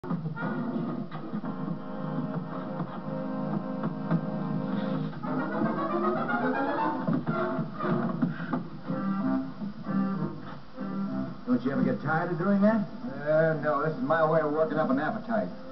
Don't you ever get tired of doing that? No, this is my way of working up an appetite.